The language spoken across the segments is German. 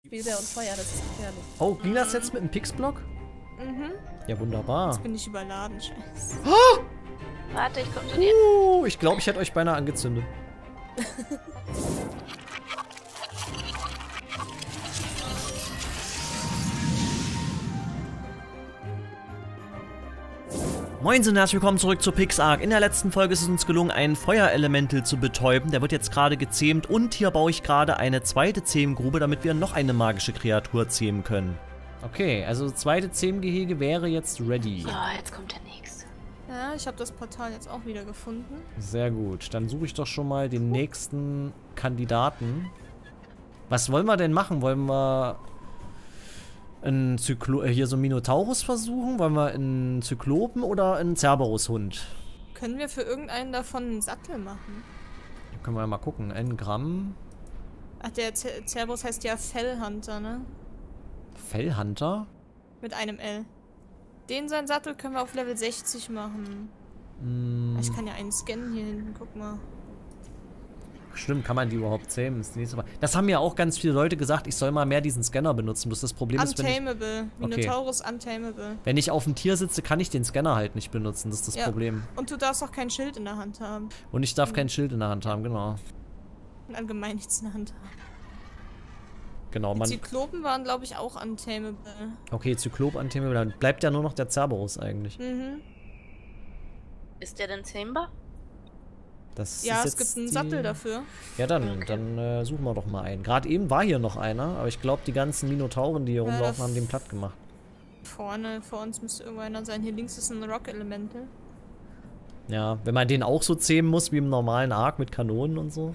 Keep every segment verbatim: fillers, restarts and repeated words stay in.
Spielbär und Feuer, das ist gefährlich. Oh, ging das jetzt mit dem Pixblock? Mhm. Ja, wunderbar. Jetzt bin ich überladen, scheiße. Oh! Warte, ich komme zu dir. Uh, ich glaube, ich hätte euch beinahe angezündet. Moin und herzlich willkommen zurück zu PixArk. In der letzten Folge ist es uns gelungen, einen Feuerelemental zu betäuben. Der wird jetzt gerade gezähmt und hier baue ich gerade eine zweite Zähmgrube, damit wir noch eine magische Kreatur zähmen können. Okay, also zweite Zähmgehege wäre jetzt ready. Ja, jetzt kommt der nächste. Ja, ich habe das Portal jetzt auch wieder gefunden. Sehr gut, dann suche ich doch schon mal den nächsten Kandidaten. Was wollen wir denn machen? Wollen wir einen Zyklo hier so einen Minotaurus versuchen? Wollen wir einen Zyklopen oder einen Cerberus-Hund? Können wir für irgendeinen davon einen Sattel machen? Da können wir mal gucken. Ein Gramm. Ach, der Cer Cerberus heißt ja Fellhunter, ne? Fellhunter? Mit einem L. Den seinen Sattel können wir auf Level sechzig machen. Hm. Ich kann ja einen scannen hier hinten, guck mal. Stimmt, kann man die überhaupt zähmen? Das, nächste Mal. Das haben ja auch ganz viele Leute gesagt, ich soll mal mehr diesen Scanner benutzen. Das, das Problem ist, wenn ich, Untamable. Minotaurus Untamable. wenn ich auf dem Tier sitze, kann ich den Scanner halt nicht benutzen. Das ist das Ja. Problem. Und du darfst auch kein Schild in der Hand haben. Und ich darf Mhm. kein Schild in der Hand haben, genau. Und allgemein nichts in der Hand haben. Genau, Die man. Zyklopen waren, glaube ich, auch Untamable. Okay, Zyklop an Thema, dann bleibt ja nur noch der Cerberus eigentlich. Mhm. Ist der denn zähmbar? Das Ja, ist es gibt jetzt einen die... Sattel dafür. Ja, dann, Okay. dann äh, suchen wir doch mal einen. Gerade eben war hier noch einer, aber ich glaube, die ganzen Minotauren, die hier Ja, rumlaufen, das- haben den platt gemacht. Vorne, vor uns müsste irgendwo einer sein. Hier links ist ein Rock-Elemental. Ja, wenn man den auch so zähmen muss, wie im normalen Ark mit Kanonen und so.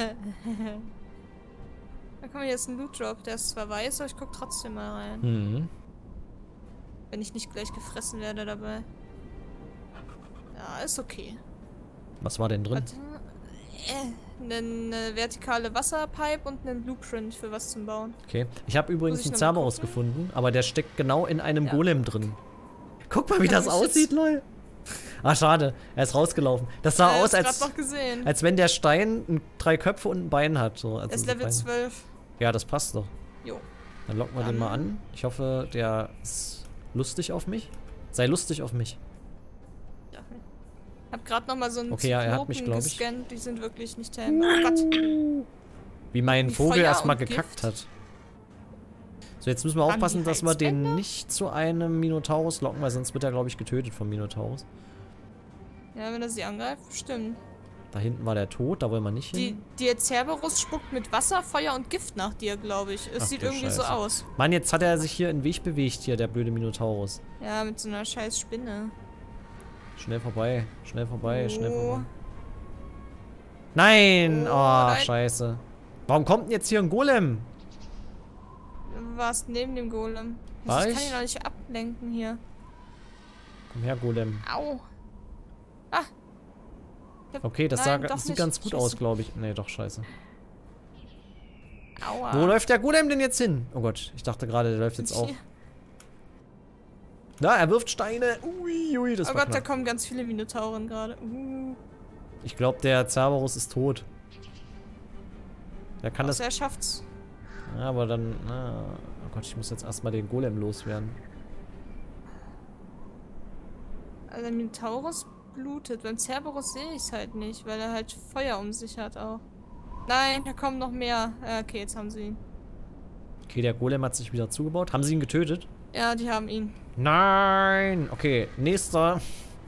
Da kommen wir jetzt ein Loot Drop. Der ist zwar weiß, aber ich guck trotzdem mal rein. Mhm. Wenn ich nicht gleich gefressen werde dabei. Ja, ist okay. Was war denn drin? Warte. Äh, eine vertikale Wasserpipe und einen Blueprint für was zum Bauen. Okay. Ich habe übrigens Muss ich einen noch mal Cerberus gucken? gefunden, aber der steckt genau in einem Ja. Golem drin. Guck mal, wie Kann das ich aussieht, jetzt- lol. Ah, schade. Er ist rausgelaufen. Das sah Äh, aus, hast als, grad noch gesehen. als wenn der Stein ein, drei Köpfe und ein Bein hat. So, also Er ist so Level Beine. zwölf. Ja, das passt doch. Jo. Dann locken wir den mal an. Ich hoffe, der ist lustig auf mich. Sei lustig auf mich. Hab grad noch mal so einen Okay, ja, er hat Zyklopen mich, glaub ich. gescannt. Die sind wirklich nicht tame. Oh Gott. Wie mein Wie Vogel Feuer erstmal und gekackt Gift. hat. So, jetzt müssen wir Waren aufpassen, die dass wir den Heizwände? nicht zu einem Minotaurus locken, weil sonst wird er, glaube ich, getötet vom Minotaurus. Ja, wenn er sie angreift, stimmt. Da hinten war der tot, da wollen wir nicht Die, hin. der Cerberus spuckt mit Wasser, Feuer und Gift nach dir, glaube ich. Es Ach sieht du irgendwie so Scheiße. aus. Mann, jetzt hat er sich hier in den Weg bewegt, hier, der blöde Minotaurus. Ja, mit so einer scheiß Spinne. Schnell vorbei, schnell vorbei, Oh. schnell vorbei. Nein! Oh, Oh, nein. scheiße. Warum kommt denn jetzt hier ein Golem? Du warst neben dem Golem. War ich kann ich? ihn doch nicht ablenken hier. Komm her, Golem. Au. Ah. Der- Okay, das, Nein, sah, doch das sieht nicht. ganz gut Scheiße. aus, glaube ich. Nee, doch, scheiße. Aua. Wo läuft der Golem denn jetzt hin? Oh Gott, ich dachte gerade, der läuft jetzt auch. Hier. Na, er wirft Steine. Ui, ui, das Oh war Gott, da knapp. kommen ganz viele Minotauren gerade. Uh. Ich glaube, der Cerberus ist tot. Der kann Also das... er schafft's. Ja, aber dann... Na, oh Gott, ich muss jetzt erstmal den Golem loswerden. Also der Minotaurus blutet. Beim Cerberus sehe ich es halt nicht, weil er halt Feuer um sich hat auch. Nein, da kommen noch mehr. Ja, okay, jetzt haben sie ihn. Okay, der Golem hat sich wieder zugebaut. Haben sie ihn getötet? Ja, die haben ihn. Nein! Okay, nächster.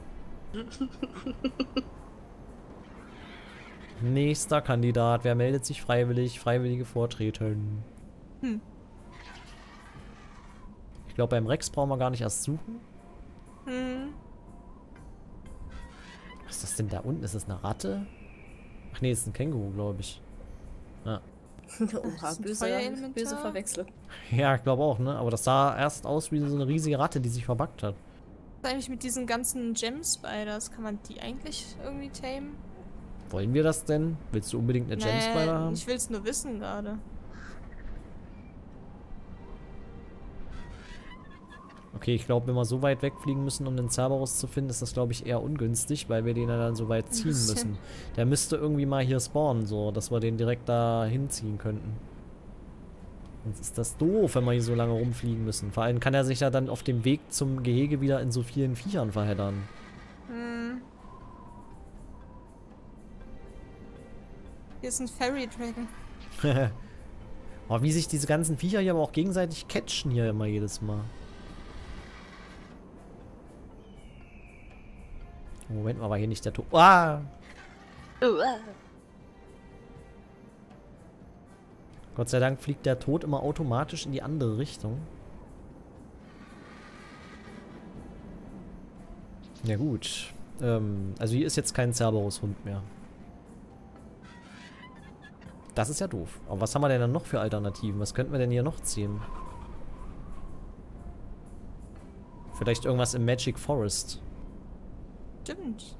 Nächster Kandidat. Wer meldet sich freiwillig? Freiwillige vortreten. Hm. Ich glaube, beim Rex brauchen wir gar nicht erst suchen. Hm. Was ist das denn da unten? Ist das eine Ratte? Ach nee, ist ein Känguru, glaube ich. Ja. Das Oha, ist ein böse, Feuerelementar. böse Verwechslung. Ja, ich glaube auch, ne? Aber das sah erst aus wie so eine riesige Ratte, die sich verbuggt hat. Was ist eigentlich mit diesen ganzen Gem-Spiders? Kann man die eigentlich irgendwie tamen? Wollen wir das denn? Willst du unbedingt eine Gem-Spider haben? Ich will es nur wissen gerade. Okay, ich glaube, wenn wir so weit wegfliegen müssen, um den Cerberus zu finden, ist das, glaube ich, eher ungünstig, weil wir den ja dann so weit ziehen bisschen. müssen. Der müsste irgendwie mal hier spawnen, so, dass wir den direkt da hinziehen könnten. Sonst ist das doof, wenn wir hier so lange rumfliegen müssen. Vor allem kann er sich ja dann auf dem Weg zum Gehege wieder in so vielen Viechern verheddern. Hm. Hier ist ein Fairy Dragon. Oh, wie sich diese ganzen Viecher hier aber auch gegenseitig catchen hier immer jedes Mal. Moment mal, war hier nicht der Tod. Ah! Uah. Gott sei Dank fliegt der Tod immer automatisch in die andere Richtung. Ja gut. Ähm, also hier ist jetzt kein Cerberus-Hund mehr. Das ist ja doof. Aber was haben wir denn dann noch für Alternativen? Was könnten wir denn hier noch ziehen? Vielleicht irgendwas im Magic Forest. Stimmt.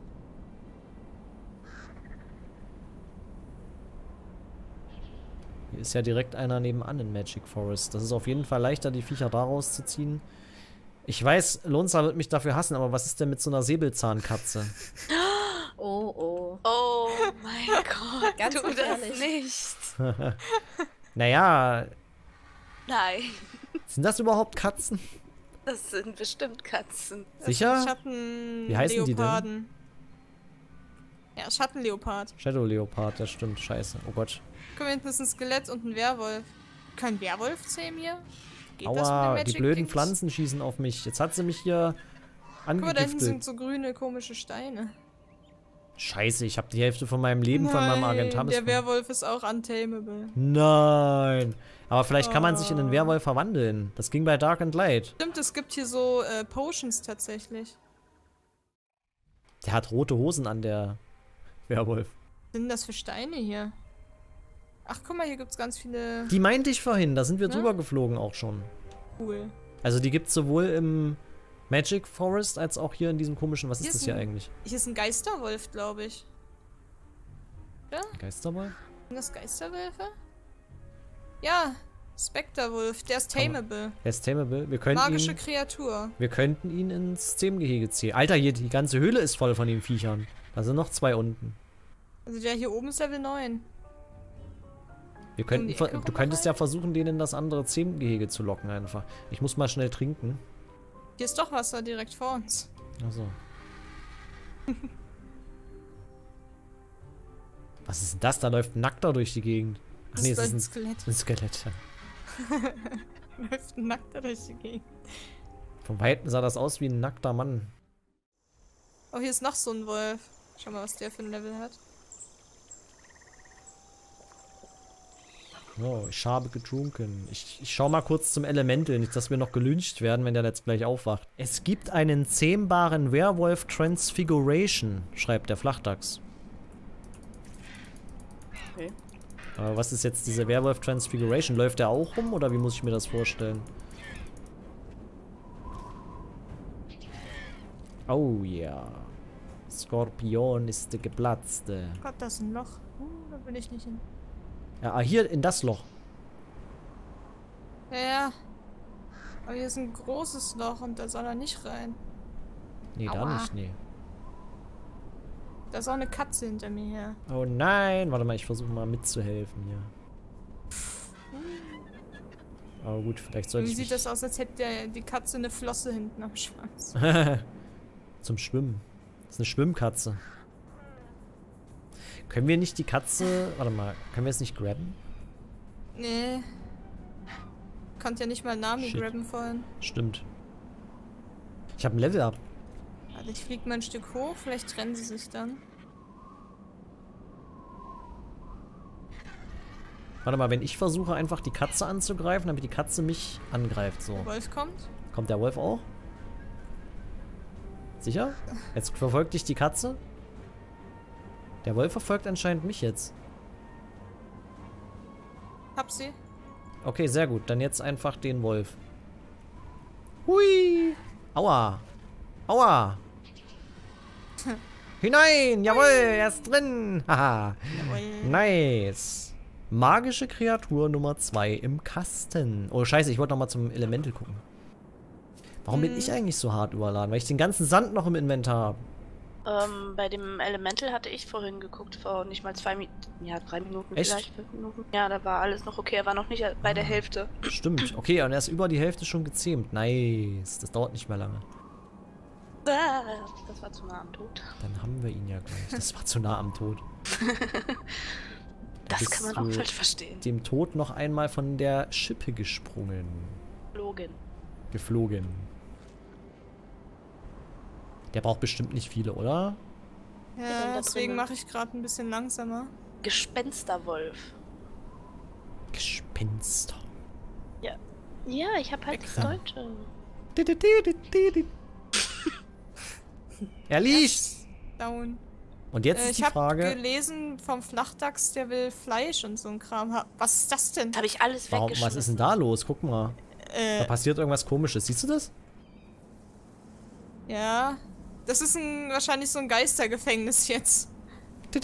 Hier ist ja direkt einer nebenan in Magic Forest. Das ist auf jeden Fall leichter, die Viecher da rauszuziehen. Ich weiß, Lonza wird mich dafür hassen, aber was ist denn mit so einer Säbelzahnkatze? Oh, oh. Oh mein Gott, Ganz tu das gefährlich. nicht. Naja, Nein, sind das überhaupt Katzen? das sind bestimmt Katzen. Sicher? Schatten. Wie heißen die denn? Leoparden. Ja, Schattenleopard. Shadow Leopard, das stimmt. Scheiße. Oh Gott. Guck mal, hinten ist ein Skelett und ein Werwolf. Kein Werwolf zähmen hier? Geht das mit den Aua, die Magic blöden Kings? Pflanzen schießen auf mich. Jetzt hat sie mich hier Guck mal, da hinten sind angegiftet. so grüne, komische Steine. Scheiße, ich habe die Hälfte von meinem Leben von meinem Argentavis. der Werwolf ist auch untamable. Nein. Aber vielleicht kann man sich in einen Oh. Werwolf verwandeln. Das ging bei Dark and Light. Stimmt, es gibt hier so äh, Potions tatsächlich. Der hat rote Hosen an, der Werwolf. Was sind denn das für Steine hier? Ach, guck mal, hier gibt's ganz viele... Die meinte ich vorhin, da sind wir Ja? drüber geflogen auch schon. Cool. Also die gibt's sowohl im Magic Forest als auch hier in diesem komischen, was Hier ist das ist hier ein- eigentlich? Hier ist ein Geisterwolf, glaube ich. Geisterwolf? Sind das Geisterwölfe? Ja, Specterwolf, der ist tameable. Der ist tameable. Wir könnten Magische ihn, Kreatur. wir könnten ihn ins Zähmgehege ziehen. Alter, hier, die ganze Höhle ist voll von den Viechern. Da sind noch zwei unten. Also der hier oben ist Level neun. Wir könnten, die ver- Ecke du könntest ja versuchen, den in das andere Zähmgehege zu locken einfach. Ich muss mal schnell trinken. Hier ist doch Wasser direkt vor uns. Achso. Was ist denn das? Da läuft ein Nackter durch die Gegend. Ach Das nee, ist es ein ist Skelett. ein, ein Skelett. Läuft ein Nackter durch die Gegend. Von Weitem sah das aus wie ein nackter Mann. Oh, hier ist noch so ein Wolf. Schau mal, was der für ein Level hat. Oh, ich habe getrunken. Ich, ich schau mal kurz zum Elemental, nicht, dass wir noch gelyncht werden, wenn der jetzt gleich aufwacht. Es gibt einen zähmbaren Werwolf Transfiguration, schreibt der Flachdachs. Okay. Aber was ist jetzt diese Werwolf Transfiguration? Läuft der auch rum oder wie muss ich mir das vorstellen? Oh ja. Skorpion ist der geplatzte. Gott, da ist ein Loch. Uh, da will ich nicht hin. Ja, ah, hier in das Loch. Ja, ja. Aber hier ist ein großes Loch und da soll er nicht rein. Nee, da Aua. nicht, nee. Da ist auch eine Katze hinter mir her. Oh nein, warte mal, ich versuche mal mitzuhelfen hier. Aber gut, vielleicht sollte Wie ich sieht mich das aus, als hätte der, die Katze eine Flosse hinten am Schwanz? zum Schwimmen. Das ist eine Schwimmkatze. Können wir nicht die Katze... Warte mal, können wir es nicht grabben? Nee. Konnte ja nicht mal Nami Shit. grabben vorhin. Stimmt. Ich habe ein Level up. Also ich flieg mal ein Stück hoch, vielleicht trennen sie sich dann. Warte mal, wenn ich versuche einfach die Katze anzugreifen, damit die Katze mich angreift, so. Der Wolf kommt. Kommt der Wolf auch? Sicher? Jetzt verfolgt dich die Katze? Der Wolf verfolgt anscheinend mich jetzt. Hab sie. Okay, sehr gut. Dann jetzt einfach den Wolf. Hui! Aua! Aua! Hinein! Jawohl, er ist drin! Haha! Jawohl. Nice! Magische Kreatur Nummer zwei im Kasten. Oh, scheiße, ich wollte nochmal zum Elemental gucken. Warum bin Hm. ich eigentlich so hart überladen? Weil ich den ganzen Sand noch im Inventar habe. Ähm, bei dem Elemental hatte ich vorhin geguckt, vor nicht mal zwei Minuten, ja, drei Minuten Echt? vielleicht, fünf Minuten. Ja, da war alles noch okay, er war noch nicht bei der Hälfte. Stimmt. Okay, und er ist über die Hälfte schon gezähmt. Nice. Das dauert nicht mehr lange. Ah, das war zu nah am Tod. Dann haben wir ihn ja gleich. Das war zu nah am Tod. Das bist kann man du auch falsch verstehen. Dem Tod noch einmal von der Schippe gesprungen. Logan. Geflogen. Der braucht bestimmt nicht viele, oder? denn Ja, da deswegen drinnen? mache ich gerade ein bisschen langsamer. Gespensterwolf. Gespenster. Ja. Ja, ich habe halt das Wichser. Deutsche. Er liegt! Down. Und jetzt Äh, ist ich die habe Frage, gelesen vom Flachdachs, der will Fleisch und so ein Kram haben. Was ist das denn? Das habe ich alles warum, weggeschmissen. was ist denn da los? Guck mal. Da Äh, passiert irgendwas Komisches. Siehst du das? ja. Das ist ein, wahrscheinlich so ein Geistergefängnis jetzt. ja,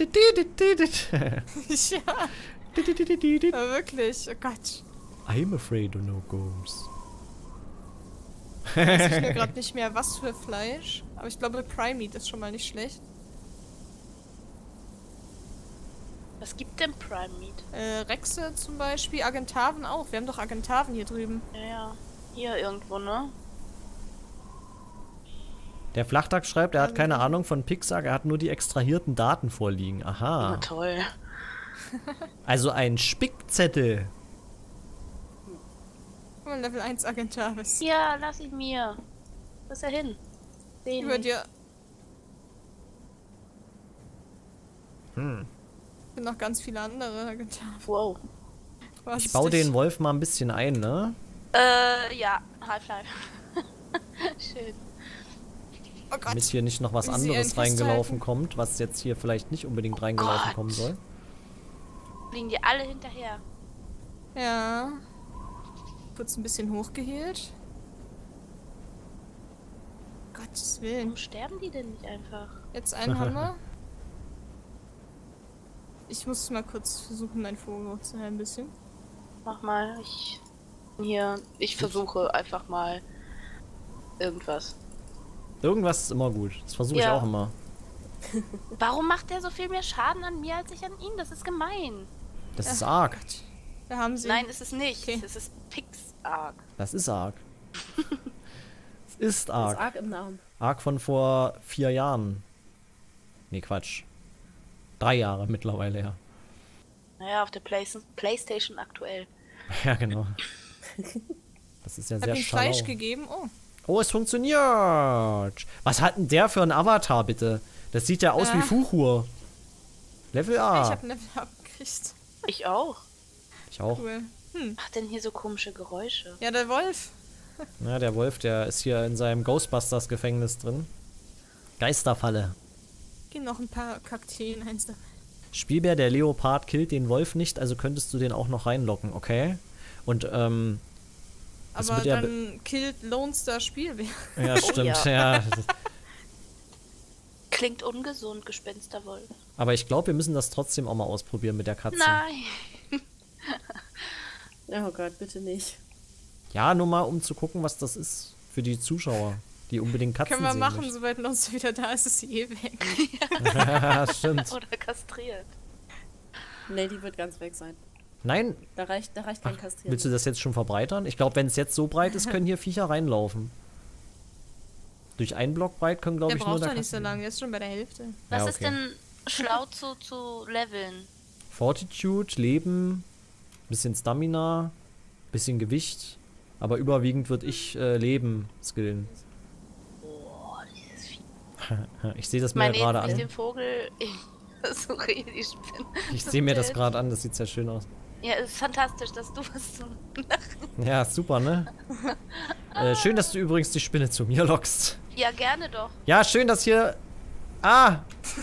aber wirklich. Oh Gott. I'm afraid of no ghosts. Weiß ich mir gerade nicht mehr, was für Fleisch. Aber ich glaube, Prime Meat ist schon mal nicht schlecht. Was gibt denn Prime Meat? Äh, Rexe zum Beispiel, Agentaven auch. Wir haben doch Agentaven hier drüben. Ja, ja. Hier irgendwo, ne? Der Flachdach schreibt, er hat Also- keine Ahnung von Pixar, er hat nur die extrahierten Daten vorliegen. Na Aha. toll. Also ein Spickzettel. Guck mal, Level eins Agentavis. Ja, lass ihn mir. Wo ist er hin? Seh ihn Über nicht. dir. Hm. sind noch ganz viele andere Agentaven. Wow. Was Ich ist baue dich? den Wolf mal ein bisschen ein, ne? Äh, ja. Half-Life. Schön. Oh Gott. Damit hier nicht noch was Wie sie anderes einen reingelaufen festhalten. kommt, was jetzt hier vielleicht nicht unbedingt reingelaufen Gott. kommen soll. Fliegen die alle hinterher. Ja. Kurz ein bisschen hochgehielt. Gottes Willen. Warum sterben die denn nicht einfach? Jetzt einen haben wir. Ich muss mal kurz versuchen, meinen Vogel hochzuhören ein bisschen. Mach mal. Ich hier. Ich versuche einfach mal irgendwas. Irgendwas ist immer gut. Das versuche ich Ja. auch immer. Warum macht der so viel mehr Schaden an mir als ich an ihn? Das ist gemein. Das Ja. ist arg. Da haben sie. Nein, ist es nicht. Okay. Es ist Pix-Arg. Das ist arg. Es ist Das ist arg. arg im Namen. Arg von vor vier Jahren. Nee, Quatsch. Drei Jahre mittlerweile, ja. Naja, auf der Play Playstation aktuell. Ja, genau. Das ist ja Ich sehr hab ihm Fleisch schlau. gegeben. Oh. Oh, es funktioniert. Was hat denn der für ein Avatar, bitte? Das sieht ja aus Ja. wie Fuchur. Level Ich A. hab ein Level abgekriegt. Ich auch. Ich auch. Cool. Hm. Macht denn hier so komische Geräusche? Ja, der Wolf. Ja, der Wolf, der ist hier in seinem Ghostbusters-Gefängnis drin. Geisterfalle. Gehen noch ein paar Kakteen eins dabei. Spielbär, der Leopard killt den Wolf nicht, also könntest du den auch noch reinlocken, okay? Und, ähm... das Aber mit der dann killt Lone Star Spielbär. ja, stimmt, ja. ja. Klingt ungesund, Gespensterwolf. Aber ich glaube, wir müssen das trotzdem auch mal ausprobieren mit der Katze. Nein. Oh Gott, bitte nicht. Ja, nur mal, um zu gucken, was das ist für die Zuschauer, die unbedingt Katzen Können wir sehen machen, möchten. sobald Lone Star wieder da ist, ist sie eh weg. Ja, stimmt. Oder kastriert. Nee, die wird ganz weg sein. Nein, Da reicht, da reicht kein Kastrieren. willst du das jetzt schon verbreitern? Ich glaube, wenn es jetzt so breit ist, können hier Viecher reinlaufen. Durch einen Block breit können, glaube Der ich, nur braucht der doch nicht so Katzen- lange, der ist schon bei der Hälfte. Was Ja, ist okay. denn schlau zu, zu leveln? Fortitude, Leben, bisschen Stamina, bisschen Gewicht. Aber überwiegend würde ich äh, Leben skillen. Boah, dieses Vieh. Ich sehe das Ich mir ja meine gerade jetzt nicht an. den Vogel. Ich versuche hier die Spinne. Ich zu sehe mir das töten. gerade an, das sieht sehr schön aus. Ja, es ist fantastisch, dass du was zu lachen. Ja, super, ne? äh, schön, dass du übrigens die Spinne zu mir lockst. Ja, gerne doch. Ja, schön, dass hier... Ah!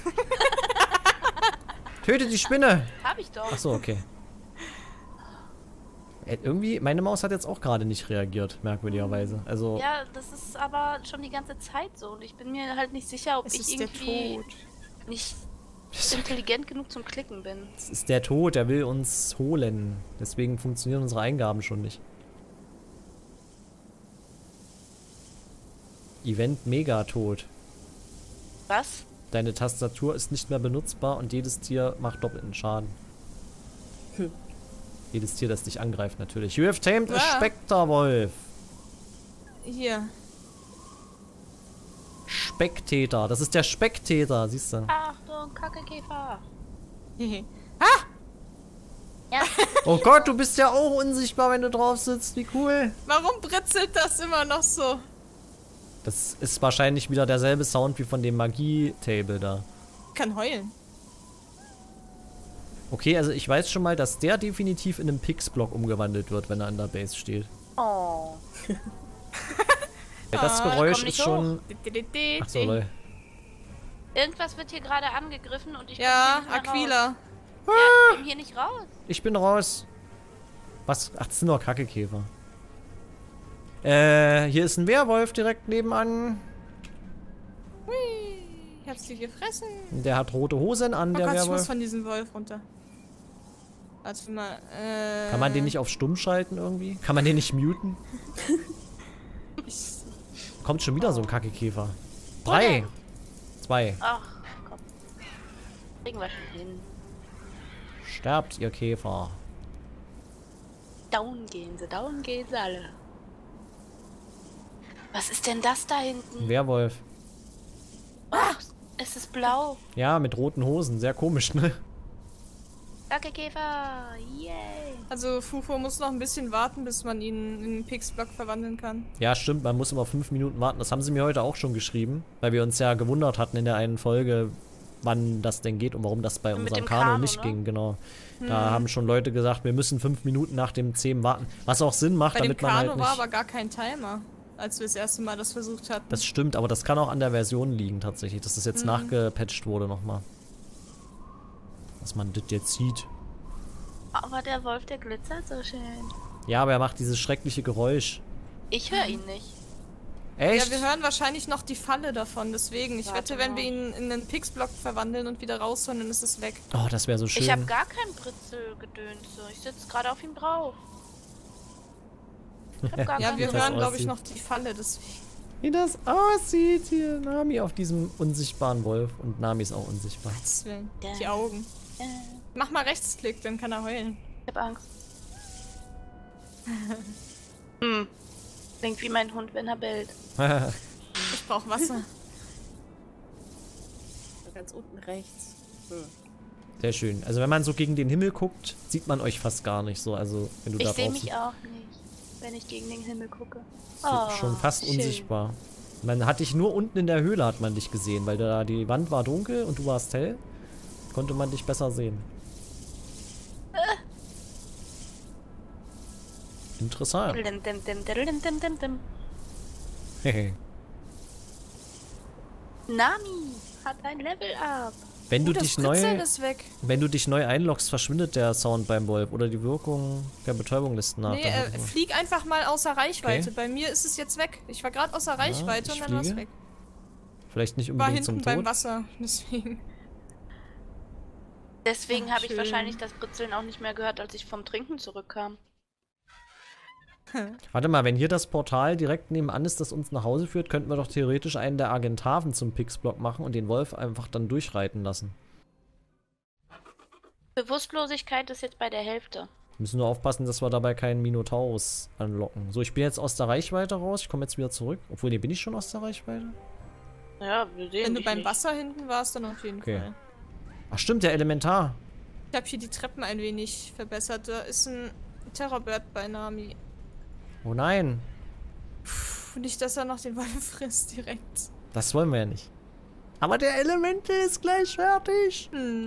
Töte die Spinne! Hab ich doch. Achso, okay. Äh, irgendwie, meine Maus hat jetzt auch gerade nicht reagiert, merkwürdigerweise. Also, Ja, das ist aber schon die ganze Zeit so. Und ich bin mir halt nicht sicher, ob Es ich ist der irgendwie Tod. nicht intelligent genug zum Klicken bin. es ist der Tod, der will uns holen. Deswegen funktionieren unsere Eingaben schon nicht. Event Megatod. Was? Deine Tastatur ist nicht mehr benutzbar und jedes Tier macht doppelten Schaden. Hm. Jedes Tier, das dich angreift, natürlich. You have tamed a Ja. Spekterwolf. Hier. Spektäter. Das ist der Spektäter, siehst du. Achtung, Kackekäfer. ah! Ja. Oh Gott, du bist ja auch unsichtbar, wenn du drauf sitzt. Wie cool. Warum britzelt das immer noch so? Das ist wahrscheinlich wieder derselbe Sound wie von dem Magie-Table da. Ich kann heulen. Okay, also ich weiß schon mal, dass der definitiv in einen Pix-Block umgewandelt wird, wenn er an der Base steht. Oh. Ja, das Ah, Geräusch komm nicht ist schon... Ach so, lol. Irgendwas wird hier gerade angegriffen und ich komm Ja, hier nicht mehr Aquila. raus. Ja, ich komm hier nicht raus. Ich bin raus. Was? Ach, das sind doch Kackekäfer. Äh, hier ist ein Werwolf direkt nebenan. Hui, ich hab sie gefressen. Der hat rote Hosen an, Oh der Gott, ich muss Werwolf. von diesem Wolf runter. Warte mal, äh... Kann man den nicht auf stumm schalten irgendwie? Kann man den nicht muten? Ich, Kommt schon wieder so ein Kackekäfer. Drei. Zwei. Ach, komm. Kriegen wir schon hin. Sterbt, ihr Käfer. Down gehen sie, down gehen sie alle. Was ist denn das da Ein hinten? Werwolf. Ach, es ist blau. Ja, mit roten Hosen. Sehr komisch, ne? Kackekäfer, yay. also Fufo muss noch ein bisschen warten, bis man ihn in einen Pix-Block verwandeln kann. Ja, stimmt. Man muss immer fünf Minuten warten. Das haben sie mir heute auch schon geschrieben. Weil wir uns ja gewundert hatten in der einen Folge, wann das denn geht und warum das bei Mit unserem dem Kano Kanu, nicht ne? ging. Genau. Da haben schon Leute gesagt, wir müssen fünf Minuten nach dem Zähmen warten. Was auch Sinn macht, Bei dem damit man Kano halt nicht... war aber gar kein Timer, als wir das erste Mal das versucht hatten. Das stimmt, aber das kann auch an der Version liegen tatsächlich, dass das jetzt Mhm. nachgepatcht wurde nochmal. Dass man das jetzt sieht. Aber der Wolf, der glitzert so schön. Ja, aber er macht dieses schreckliche Geräusch. Ich höre ihn nicht. Echt? Ja, wir hören wahrscheinlich noch die Falle davon, deswegen. Ich Warte wette, wenn mal. wir ihn in einen Pix-Block verwandeln und wieder rausholen, dann ist es weg. Oh, das wäre so schön. Ich habe gar kein Britzelgedöns. So. Ich sitze gerade auf ihm drauf. Ich hab gar Ja, keinen wir das hören, glaube ich, aussieht. noch die Falle, deswegen. Wie das aussieht hier. Nami auf diesem unsichtbaren Wolf. Und Nami ist auch unsichtbar. Gottes Willen. Ja. Die Augen. Äh, Mach mal Rechtsklick, dann kann er heulen. ich hab Angst. hm. Klingt wie mein Hund, wenn er bellt. Ich brauch Wasser. Ganz unten rechts. Hm. Sehr schön. Also wenn man so gegen den Himmel guckt, sieht man euch fast gar nicht so. Also wenn du Ich da sehe drauf mich auch nicht, wenn ich gegen den Himmel gucke. so, Oh, schon fast schön. unsichtbar. Man hat dich nur unten in der Höhle hat man dich gesehen, weil da die Wand war dunkel und du warst hell. Konnte man dich besser sehen. Interessant. Dim, dim, dim, dim, dim, dim, dim. Nami hat ein Level up. Wenn du Uh, das dich Britzeln neu, ist weg. wenn du dich neu einloggst, verschwindet der Sound beim Wolf oder die Wirkung der Betäubung lässt nach. Nee, Da äh, hat man- flieg einfach mal außer Reichweite. Okay. Bei mir ist es jetzt weg. Ich war gerade außer Reichweite ich und dann war es fliege. weg. Vielleicht nicht War unbedingt hinten zum beim Tod. Wasser, deswegen. Deswegen Ach, habe ich schön. wahrscheinlich das Britzeln auch nicht mehr gehört, als ich vom Trinken zurückkam. Warte mal, wenn hier das Portal direkt nebenan ist, das uns nach Hause führt, könnten wir doch theoretisch einen der Argentaven zum Pix-Block machen und den Wolf einfach dann durchreiten lassen. Bewusstlosigkeit ist jetzt bei der Hälfte. Wir müssen nur aufpassen, dass wir dabei keinen Minotaurus anlocken. So, ich bin jetzt aus der Reichweite raus. Ich komme jetzt wieder zurück. Obwohl, nee, bin ich schon aus der Reichweite? Ja, wir sehen Wenn du dich beim nicht. Wasser hinten warst, dann auf jeden Okay. Fall. Ach stimmt, der Elementar. Ich habe hier die Treppen ein wenig verbessert. Da ist ein Terrorbird bei Nami. Oh nein, Puh, nicht, dass er noch den Wolf frisst direkt. das wollen wir ja nicht. Aber der Elemental ist gleich fertig. Hm.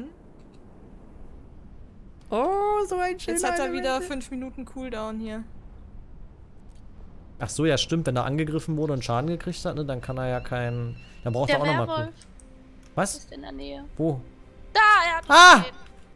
Oh, so ein schöner Jetzt hat er wieder Elemental. fünf Minuten Cooldown hier. Ach so, ja stimmt, wenn er angegriffen wurde und Schaden gekriegt hat, ne, dann kann er ja keinen... Dann braucht Der er auch nochmal... Werwolf Was? ist in der Nähe. Wo? Da, er hat Ah! uns gesehen.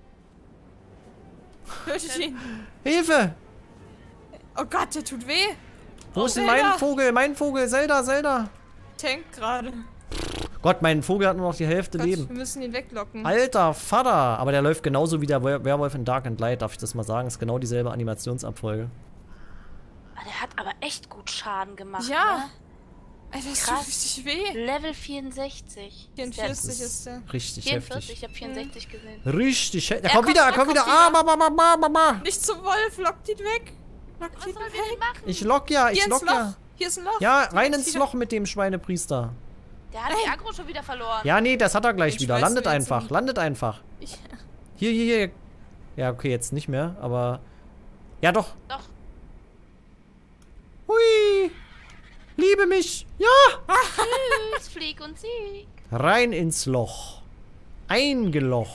Tötet ihn. Hilfe! Oh Gott, der tut weh. Wo Oh, ist denn Zelda. mein Vogel? Mein Vogel, Zelda, Zelda. Tank gerade. Gott, mein Vogel hat nur noch die Hälfte Gott, Leben. wir müssen ihn weglocken. Alter Vater! Aber der läuft genauso wie der Wer- Werwolf in Dark and Light, darf ich das mal sagen? Ist genau dieselbe Animationsabfolge. Ah, der hat aber echt gut Schaden gemacht. Ja. Ne? Alter, das Krass. tut richtig weh. Level vierundsechzig. vierundvierzig ist der. Richtig vierundvierzig, heftig. ich habe vierundsechzig gesehen. Richtig heftig. Er Er kommt wieder, er kommt- kommt er wieder. kommt Ah, ma, ma, ma, ma, ma. Nicht zum Wolf, lockt ihn weg. Lockt Was ihn sollen wir weg. denn machen? Ich lock ja, ich Hier ins lock ja. Loch. Hier ist ein Loch. Ja, Direkt rein ins wieder. Loch mit dem Schweinepriester. Der hat die Agro schon wieder verloren. Ja, nee, das hat er gleich Den wieder. schmeißt Landet du jetzt einfach, um. landet einfach. Ich, Hier, hier, hier. Ja, okay, jetzt nicht mehr, aber... Ja, doch. Doch. Hui. Liebe mich. Ja. Tschüss, Flieg und Sieg. Rein ins Loch. Eingelocht.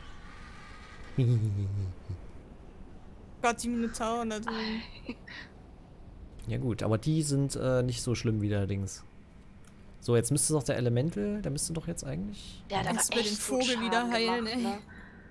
Gott, die Minotauren da drin. Ja gut, aber die sind äh, nicht so schlimm wie der Dings. So, jetzt müsste doch der Elemental, der müsste doch jetzt eigentlich... Der hat aber Kannst du mir echt den gut Vogel Schaden wieder heilen, gemacht, ey. ne?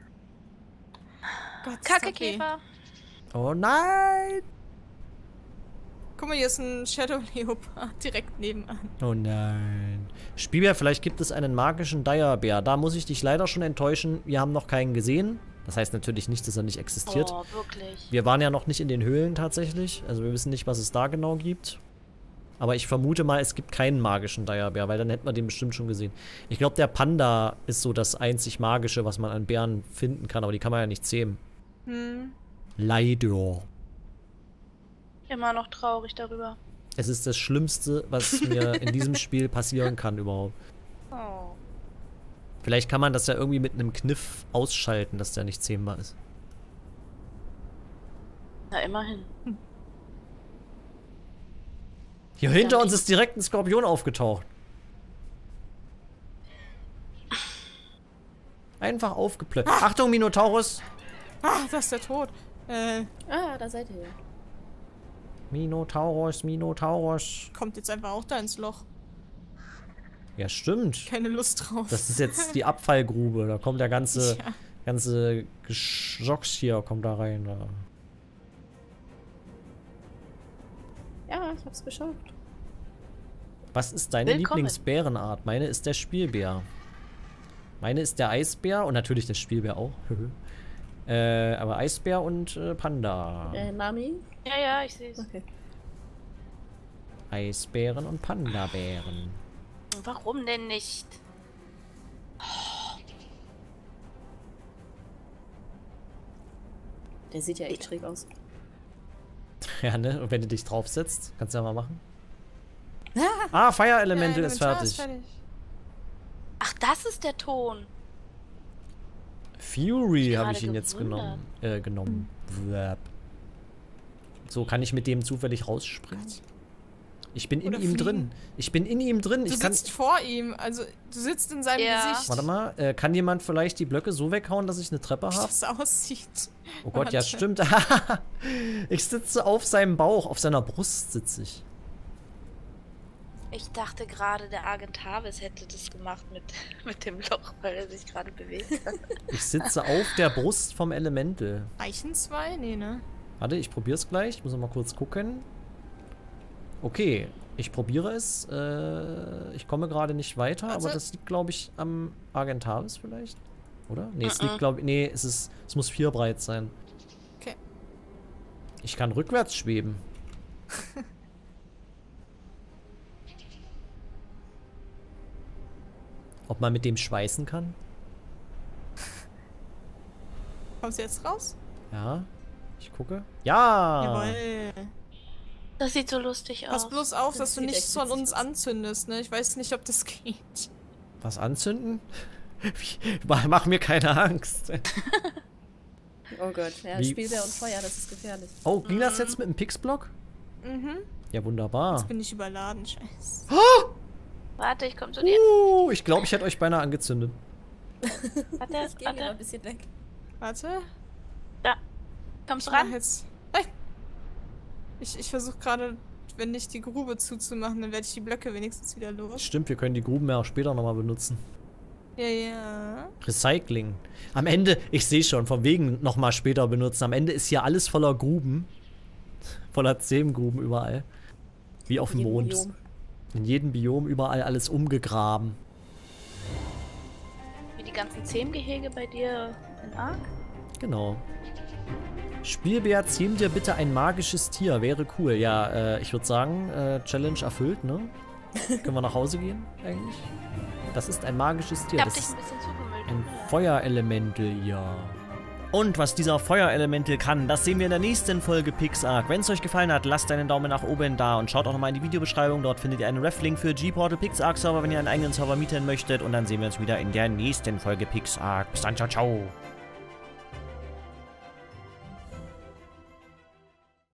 Gott, das tat weh. Kackekäfer. Oh nein! Guck mal, hier ist ein Shadow Leopard direkt nebenan. Oh nein. Spielbär, vielleicht gibt es einen magischen Dire-Bär. Da muss ich dich leider schon enttäuschen. Wir haben noch keinen gesehen. Das heißt natürlich nicht, dass er nicht existiert. Oh, wirklich. Wir waren ja noch nicht in den Höhlen tatsächlich. Also wir wissen nicht, was es da genau gibt. Aber ich vermute mal, es gibt keinen magischen Dire-Bär, weil dann hätten wir den bestimmt schon gesehen. Ich glaube, der Panda ist so das einzig Magische, was man an Bären finden kann. Aber die kann man ja nicht zähmen. Hm. Leider. Immer noch traurig darüber. Es ist das Schlimmste, was mir in diesem Spiel passieren kann überhaupt. Oh. Vielleicht kann man das ja irgendwie mit einem Kniff ausschalten, dass der nicht zähmbar ist. Na, immerhin. Hier hinter uns ist direkt ein Skorpion aufgetaucht. Einfach aufgeplöppt. Achtung, Minotaurus! Ah, das ist der Tod. Äh, Ah, da seid ihr. Minotaurus, Minotaurus. kommt jetzt einfach auch da ins Loch. Ja, stimmt. Keine Lust drauf. Das ist jetzt die Abfallgrube. Da kommt der ganze, Ja. ganze Geschocks hier kommt da rein. Da. Ja, ich hab's geschafft. Was ist deine Willkommen. Lieblingsbärenart? Meine ist der Spielbär. Meine ist der Eisbär und natürlich der Spielbär auch. äh, aber Eisbär und äh, Panda. Äh, Mami? Ja, ja, ich sehe es. Okay. Eisbären und Pandabären. Warum denn nicht? Der sieht ja echt schräg aus. Ja, ne? Und wenn du dich draufsetzt, kannst du ja mal machen. Ah, Fire Elemental Ja, ist Inventar fertig. Ach, das ist der Ton. Fury Ich habe gerade ich ihn jetzt gewundert. genommen. Äh, genommen. Wap. So, kann ich mit dem zufällig rausspringen? Ich bin in Oder ihm fliegen. drin. Ich bin in ihm drin. Du Ich kann. sitzt vor ihm, also du sitzt in seinem Ja. Gesicht. Warte mal, äh, kann jemand vielleicht die Blöcke so weghauen, dass ich eine Treppe Wie habe? das aussieht. Oh Gott, ja, Warte. stimmt. Ich sitze auf seinem Bauch, auf seiner Brust sitze ich. Ich dachte gerade, der Argentavis hätte das gemacht mit, mit dem Loch, weil er sich gerade bewegt hat. Ich sitze auf der Brust vom Elemental. Reichen zwei? Nee, ne? Warte, ich probiere es gleich. Ich muss noch mal kurz gucken. Okay, ich probiere es. Äh, ich komme gerade nicht weiter, Also- aber das liegt, glaube ich, am Argentavis vielleicht. Oder? Nee, es Mhm. liegt, glaube ich. Nee, es, ist, es muss vier breit sein. Okay. Ich kann rückwärts schweben. Ob man mit dem schweißen kann? Kommst du jetzt raus? Ja. Ich gucke. Ja! Jawohl. Das sieht so lustig aus. Pass bloß auf, Das dass du sieht nicht echt so an witzig uns aus. anzündest, ne? Ich weiß nicht, ob das geht. Was anzünden? Mach mir keine Angst. Oh Gott, ja, Wie- Spielbär und Feuer, das ist gefährlich. Oh, ging das jetzt mit dem Pixblock? Mhm. Ja, wunderbar. Jetzt bin ich überladen, scheiße. Warte, ich komm zu dir. Uh, ich glaube, ich hätte euch beinahe angezündet. Warte, Ich gehe lieber warte. ein bisschen weg. Warte. Da. Kommst Ich du mach ran? jetzt. Hey. Ich, ich versuche gerade, wenn nicht die Grube zuzumachen, dann werde ich die Blöcke wenigstens wieder los. Stimmt, wir können die Gruben ja auch später nochmal benutzen. Ja, ja. Recycling. Am Ende, ich sehe schon, von wegen nochmal später benutzen. Am Ende ist hier alles voller Gruben. Voller Zehmgruben überall. Wie auf dem Jeden Mond. Biom. In jedem Biom überall alles umgegraben. Wie die ganzen Zehmgehege bei dir in Ark? Genau. Spielbär, zähm dir bitte ein magisches Tier. Wäre cool. Ja, äh, ich würde sagen, äh, Challenge erfüllt, ne? Können wir nach Hause gehen, eigentlich? Das ist ein magisches Tier. Ich hab Das dich ist ein bisschen zugemüllt. ein Feuerelemental, ja. Und was dieser Feuerelemental kann, das sehen wir in der nächsten Folge Pixark. Wenn es euch gefallen hat, lasst einen Daumen nach oben da und schaut auch nochmal in die Videobeschreibung. Dort findet ihr einen Ref-Link für G-Portal Pixark Server, wenn ihr einen eigenen Server mieten möchtet. Und dann sehen wir uns wieder in der nächsten Folge Pixark. Bis dann, ciao, ciao.